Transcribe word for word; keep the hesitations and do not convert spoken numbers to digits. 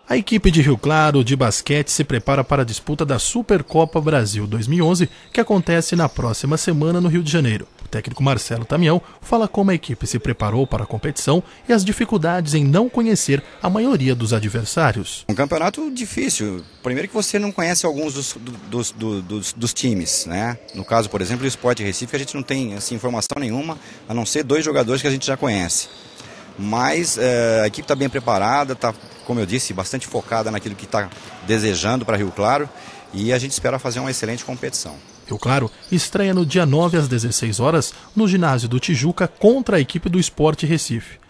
A equipe de Rio Claro de basquete se prepara para a disputa da Supercopa Brasil dois mil e onze, que acontece na próxima semana no Rio de Janeiro. O técnico Marcelo Tamião fala como a equipe se preparou para a competição e as dificuldades em não conhecer a maioria dos adversários. Um campeonato difícil. Primeiro que você não conhece alguns dos, dos, dos, dos, dos times, né? No caso, por exemplo, o Sport Recife, a gente não tem assim, informação nenhuma, a não ser dois jogadores que a gente já conhece. Mas é, a equipe está bem preparada, está, como eu disse, bastante focada naquilo que está desejando para Rio Claro, e a gente espera fazer uma excelente competição. Rio Claro estreia no dia nove às dezesseis horas no ginásio do Tijuca contra a equipe do Sport Recife.